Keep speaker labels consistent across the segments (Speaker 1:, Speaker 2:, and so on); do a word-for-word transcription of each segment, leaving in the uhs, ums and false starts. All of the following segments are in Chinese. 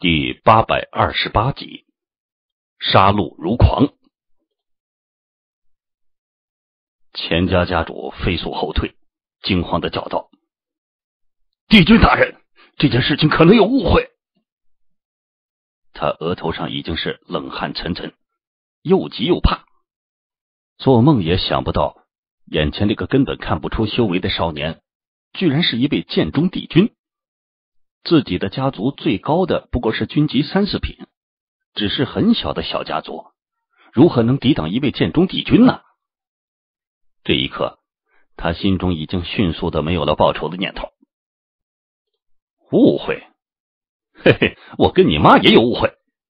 Speaker 1: 第八百二十八集，杀戮如狂。钱家家主飞速后退，惊慌地叫道：“帝君大人，这件事情可能有误会。”他额头上已经是冷汗沉沉，又急又怕，做梦也想不到，眼前这个根本看不出修为的少年，居然是一位剑中帝君。自己的家族最高的不过是军级三四品，只是很小的小家族，如何能抵挡一位剑中帝君呢？这一刻，他心中已经迅速的没有了报仇的念头。误会？嘿嘿，我跟你妈也有误会。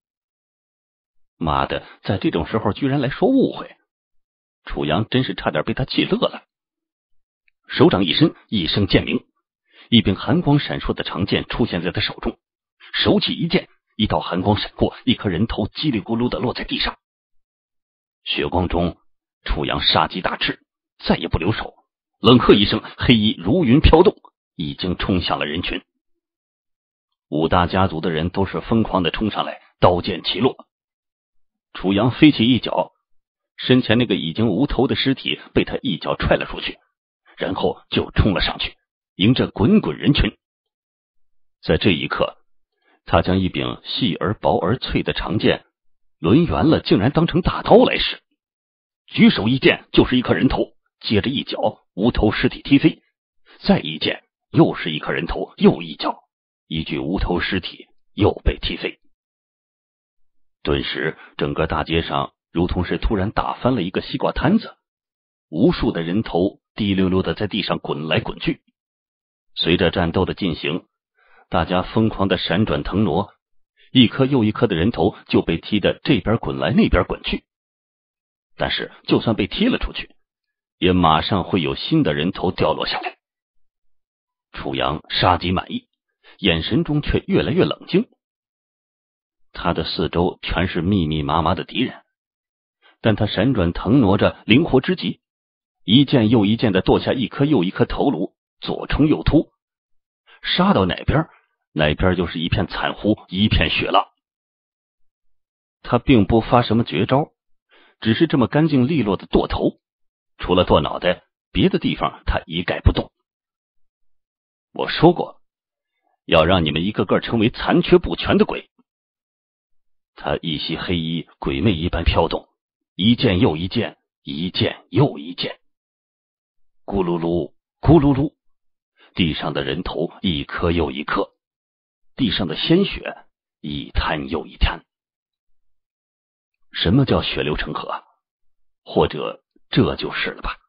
Speaker 1: 妈的，在这种时候居然来说误会，楚阳真是差点被他气乐了。手掌一伸，一声剑鸣，一柄寒光闪烁的长剑出现在他手中，手起一剑，一道寒光闪过，一颗人头叽里咕噜的落在地上。血光中，楚阳杀机大炽，再也不留手，冷喝一声，黑衣如云飘动，已经冲向了人群。五大家族的人都是疯狂的冲上来，刀剑齐落。楚阳飞起一脚，身前那个已经无头的尸体被他一脚踹了出去，然后就冲了上去，迎着滚滚人群。在这一刻，他将一柄细而薄而脆的长剑抡圆了，竟然当成大刀来使，举手一剑就是一颗人头，接着一脚无头尸体踢飞，再一剑又是一颗人头，又一脚，一具无头尸体又被踢飞。顿时整个大街上如同是突然打翻了一个西瓜摊子，无数的人头滴溜溜的在地上滚来滚去。随着战斗的进行，大家疯狂的闪转腾挪，一颗又一颗的人头就被踢得这边滚来那边滚去。但是就算被踢了出去，也马上会有新的人头掉落下来。楚阳杀机满溢，眼神中却越来越冷静。他的四周全是密密麻麻的敌人，但他闪转腾挪着，灵活之极，一剑又一剑的剁下一颗又一颗头颅，左冲右突，杀到哪边哪边就是一片惨呼，一片血浪。他并不发什么绝招，只是这么干净利落的剁头，除了剁脑袋，别的地方他一概不动。我说过，要让你们一个个成为残缺不全的鬼。他一袭黑衣，鬼魅一般飘动，一剑又一剑，一剑又一剑，咕噜噜咕噜噜，地上的人头一颗又一颗，地上的鲜血一滩又一滩。什么叫血流成河？或者这就是了吧。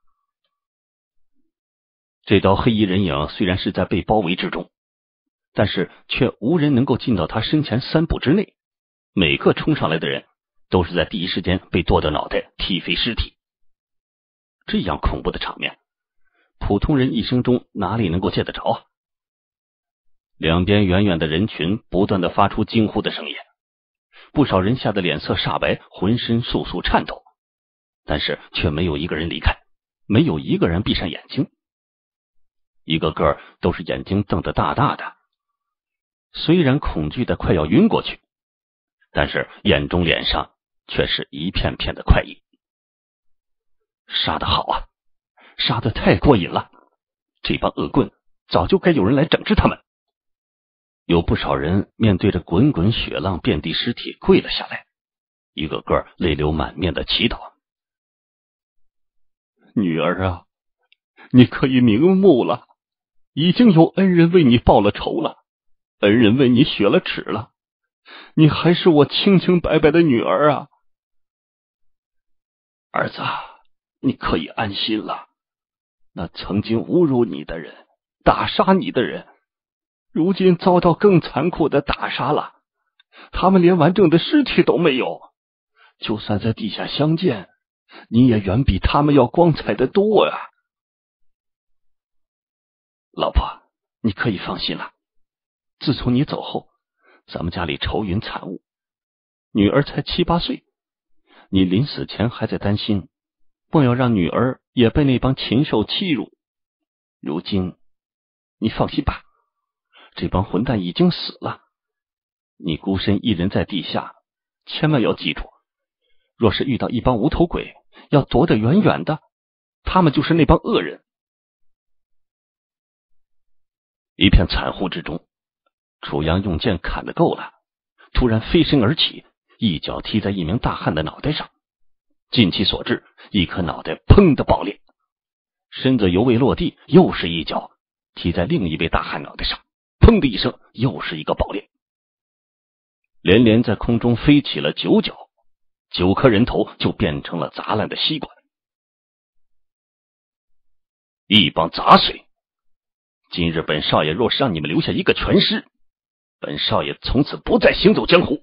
Speaker 1: 这道黑衣人影虽然是在被包围之中，但是却无人能够进到他身前三步之内，每个冲上来的人都是在第一时间被剁掉脑袋，踢飞尸体。这样恐怖的场面，普通人一生中哪里能够见得着啊？两边远远的人群不断的发出惊呼的声音，不少人吓得脸色煞白，浑身簌簌颤抖，但是却没有一个人离开，没有一个人闭上眼睛，一个个都是眼睛瞪得大大的，虽然恐惧的快要晕过去，但是眼中脸上却是一片片的快意。杀得好啊，杀得太过瘾了，这帮恶棍早就该有人来整治他们。有不少人面对着滚滚血浪，遍地尸体跪了下来，一个个泪流满面的祈祷。女儿啊，你可以瞑目了，已经有恩人为你报了仇了，恩人为你雪了耻了，你还是我清清白白的女儿啊。儿子，你可以安心了，那曾经侮辱你的人，打杀你的人，如今遭到更残酷的打杀了，他们连完整的尸体都没有，就算在地下相见，你也远比他们要光彩的多啊。老婆，你可以放心了，自从你走后，咱们家里愁云惨雾，女儿才七八岁，你临死前还在担心莫要让女儿也被那帮禽兽欺辱，如今你放心吧，这帮混蛋已经死了， 你孤身一人在地下，千万要记住，若是遇到一帮无头鬼，要躲得远远的，他们就是那帮恶人。一片惨呼之中，楚阳用剑砍得够了，突然飞身而起，一脚踢在一名大汉的脑袋上，尽其所至，一颗脑袋砰的爆裂，身子犹未落地，又是一脚踢在另一位大汉脑袋上，砰的一声，又是一个爆裂，连连在空中飞起了九脚，九颗人头就变成了砸烂的西瓜。一帮杂碎！今日本少爷若是让你们留下一个全尸，本少爷从此不再行走江湖。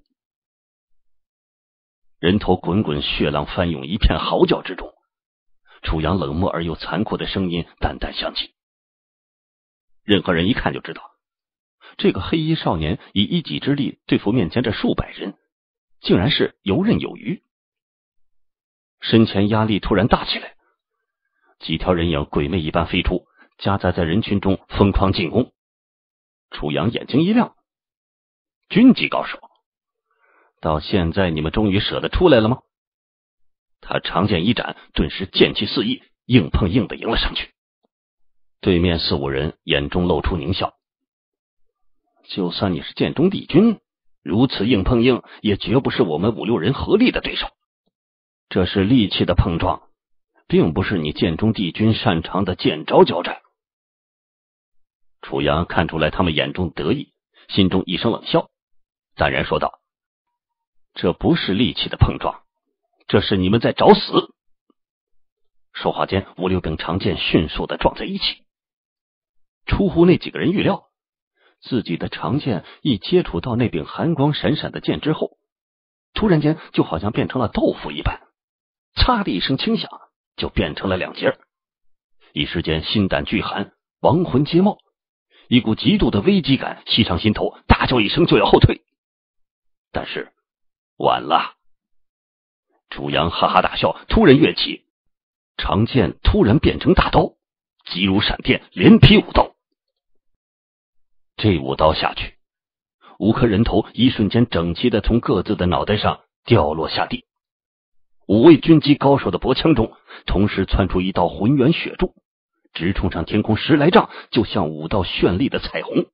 Speaker 1: 人头滚滚，血浪翻涌，一片嚎叫之中，楚阳冷漠而又残酷的声音淡淡响起。任何人一看就知道，这个黑衣少年以一己之力对付面前这数百人，竟然是游刃有余。身前压力突然大起来，几条人影鬼魅一般飞出，夹杂在人群中疯狂进攻。楚阳眼睛一亮，军级高手，到现在你们终于舍得出来了吗？他长剑一展，顿时剑气四溢，硬碰硬的迎了上去。对面四五人眼中露出狞笑，就算你是剑中帝君，如此硬碰硬也绝不是我们五六人合力的对手。这是力气的碰撞，并不是你剑中帝君擅长的剑招交战。楚阳看出来他们眼中得意，心中一声冷笑，淡然说道：这不是力气的碰撞，这是你们在找死。说话间，五六柄长剑迅速的撞在一起。出乎那几个人预料，自己的长剑一接触到那柄寒光闪闪的剑之后，突然间就好像变成了豆腐一般，嚓的一声轻响，就变成了两截。一时间心胆俱寒，亡魂皆冒，一股极度的危机感袭上心头，大叫一声就要后退。但是晚了。楚阳哈哈大笑，突然跃起，长剑突然变成大刀，急如闪电，连劈五刀。这五刀下去，五颗人头一瞬间整齐的从各自的脑袋上掉落下地。五位军级高手的脖腔中同时窜出一道浑圆血柱，直冲上天空十来丈，就像五道绚丽的彩虹。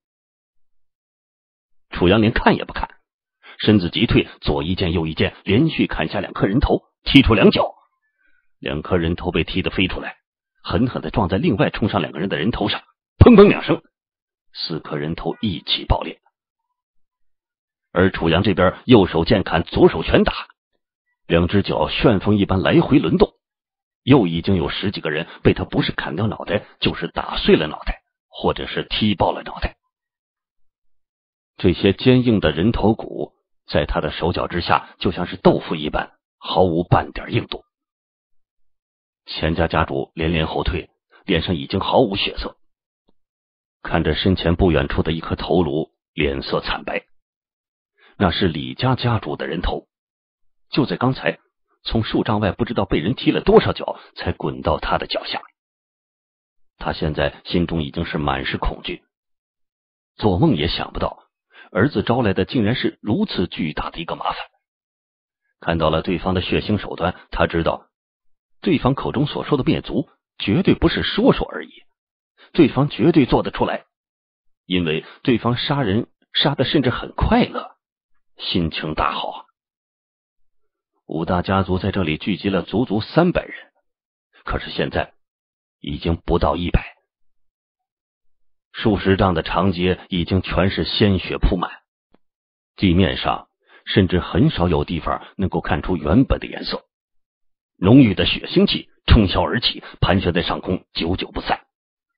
Speaker 1: 楚阳连看也不看，身子急退，左一剑右一剑，连续砍下两颗人头，踢出两脚，两颗人头被踢得飞出来，狠狠地撞在另外冲上两个人的人头上，砰砰两声，四颗人头一起爆裂。而楚阳这边右手剑砍，左手拳打，两只脚旋风一般来回轮动，又已经有十几个人被他不是砍掉脑袋，就是打碎了脑袋，或者是踢爆了脑袋。这些坚硬的人头骨在他的手脚之下就像是豆腐一般，毫无半点硬度。钱家家主连连后退，脸上已经毫无血色，看着身前不远处的一颗头颅，脸色惨白。那是李家家主的人头，就在刚才从数丈外不知道被人踢了多少脚才滚到他的脚下。他现在心中已经是满是恐惧，做梦也想不到儿子招来的竟然是如此巨大的一个麻烦。看到了对方的血腥手段，他知道对方口中所说的灭族绝对不是说说而已，对方绝对做得出来，因为对方杀人杀得甚至很快乐，心情大好。五大家族在这里聚集了足足三百人，可是现在已经不到一百。数十丈的长街已经全是鲜血铺满，地面上甚至很少有地方能够看出原本的颜色。浓郁的血腥气冲霄而起，盘旋在上空，久久不散。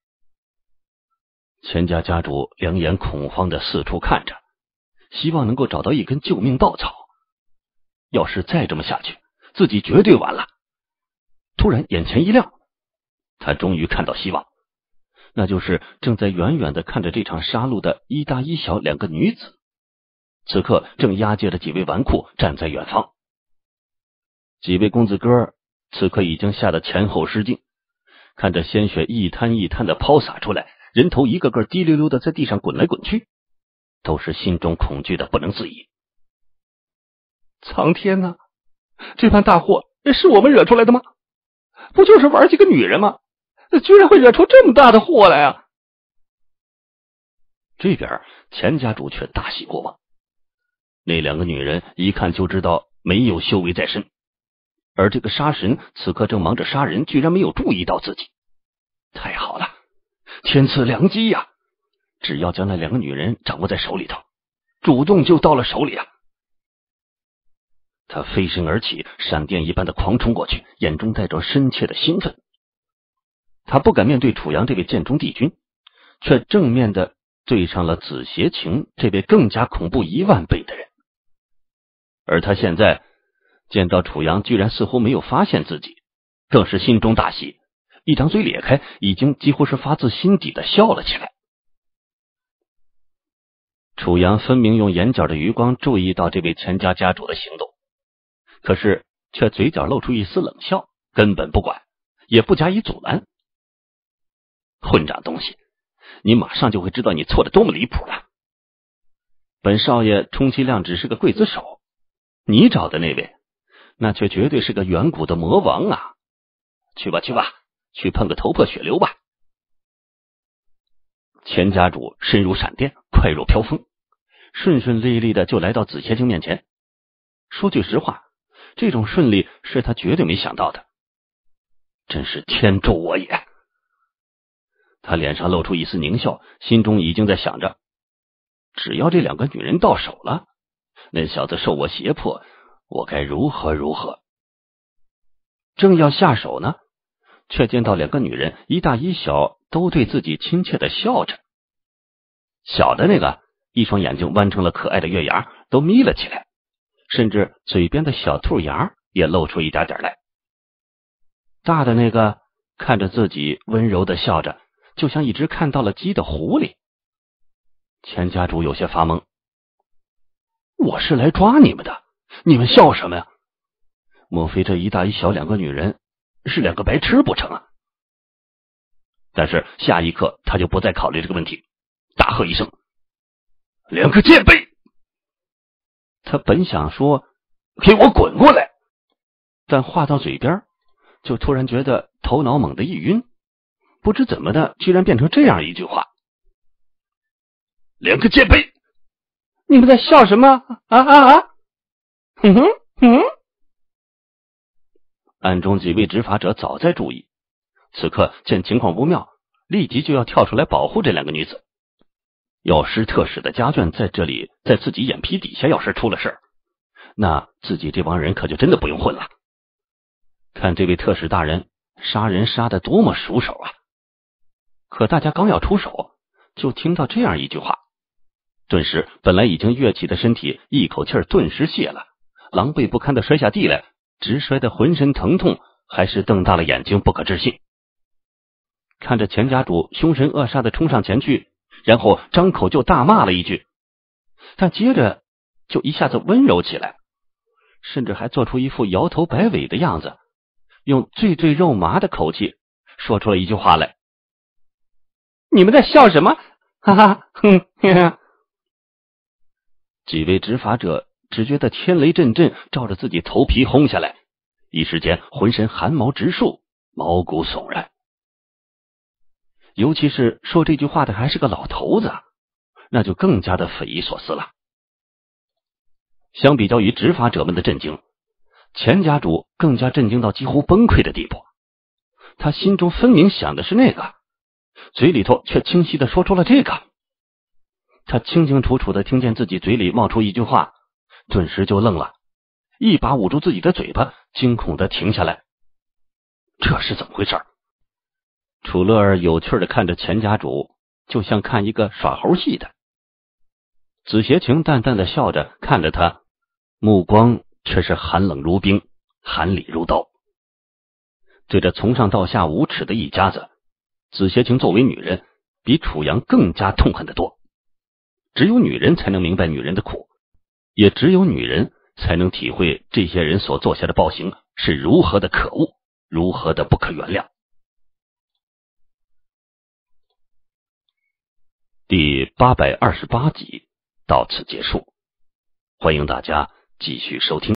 Speaker 1: 钱家家主两眼恐慌的四处看着，希望能够找到一根救命稻草。要是再这么下去，自己绝对完了。突然眼前一亮，他终于看到希望，那就是正在远远的看着这场杀戮的一大一小两个女子，此刻正押解着几位纨绔站在远方。几位公子哥此刻已经吓得前后失禁，看着鲜血一滩一滩的抛洒出来，人头一个个滴溜溜的在地上滚来滚去。 都是心中恐惧的不能自已。
Speaker 2: 苍天哪，这番大祸是我们惹出来的吗？不就是玩几个女人吗？居然会惹出这么大的祸来啊！
Speaker 1: 这边钱家主却大喜过望，那两个女人一看就知道没有修为在身，而这个杀神此刻正忙着杀人，居然没有注意到自己。太好了，天赐良机呀！只要将那两个女人掌握在手里头，主动就到了手里啊！他飞身而起，闪电一般的狂冲过去，眼中带着深切的兴奋。他不敢面对楚阳这位剑中帝君，却正面的对上了紫邪情这位更加恐怖一万倍的人。而他现在见到楚阳居然似乎没有发现自己，更是心中大喜，一张嘴咧开，已经几乎是发自心底的笑了起来。楚阳分明用眼角的余光注意到这位钱家家主的行动，可是却嘴角露出一丝冷笑，根本不管，也不加以阻拦。混账东西，你马上就会知道你错的多么离谱了。本少爷充其量只是个刽子手，你找的那位那却绝对是个远古的魔王啊！去吧去吧，去碰个头破血流吧。钱家主身如闪电，快若飘风，顺顺利利的就来到紫邪经面前。说句实话，这种顺利是他绝对没想到的，真是天助我也。他脸上露出一丝狞笑，心中已经在想着，只要这两个女人到手了，那小子受我胁迫，我该如何如何。正要下手呢，却见到两个女人一大一小都对自己亲切的笑着。小的那个一双眼睛弯成了可爱的月牙，都眯了起来，甚至嘴边的小兔牙也露出一点点来。大的那个看着自己温柔的笑着，就像一只看到了鸡的狐狸。钱家主有些发懵，我是来抓你们的，你们笑什么呀？莫非这一大一小两个女人是两个白痴不成啊？但是下一刻他就不再考虑这个问题，大喝一声，两个贱婢！他本想说给我滚过来，但话到嘴边就突然觉得头脑猛地一晕，不知怎么的居然变成这样一句话，两个贱婢！
Speaker 2: 你们在笑什么啊啊啊！哼哼哼！
Speaker 1: 暗中几位执法者早在注意，此刻见情况不妙，立即就要跳出来保护这两个女子。药师特使的家眷在这里，在自己眼皮底下要是出了事儿，那自己这帮人可就真的不用混了。看这位特使大人杀人杀得多么熟手啊！可大家刚要出手，就听到这样一句话，顿时本来已经跃起的身体一口气儿顿时泄了，狼狈不堪的摔下地来，直摔得浑身疼痛，还是瞪大了眼睛不可置信。看着钱家主凶神恶煞的冲上前去，然后张口就大骂了一句，但接着就一下子温柔起来，甚至还做出一副摇头摆尾的样子，用最最肉麻的口气说出了一句话来，
Speaker 2: 你们在笑什么？哈哈哼哼！
Speaker 1: 几位执法者只觉得天雷阵阵，照着自己头皮轰下来，一时间浑身汗毛直竖，毛骨悚然。尤其是说这句话的还是个老头子，那就更加的匪夷所思了。相比较于执法者们的震惊，钱家主更加震惊到几乎崩溃的地步。他心中分明想的是那个，嘴里头却清晰的说出了这个。他清清楚楚的听见自己嘴里冒出一句话，顿时就愣了，一把捂住自己的嘴巴，惊恐的停下来。这是怎么回事？楚乐儿有趣的看着钱家主，就像看一个耍猴戏的。紫邪情淡淡的笑着看着他，目光却是寒冷如冰，寒里如刀。对着从上到下无耻的一家子，紫邪情作为女人，比楚阳更加痛恨得多。只有女人才能明白女人的苦，也只有女人才能体会这些人所做下的暴行是如何的可恶，如何的不可原谅。第八百二十八集， 到此结束，欢迎大家继续收听。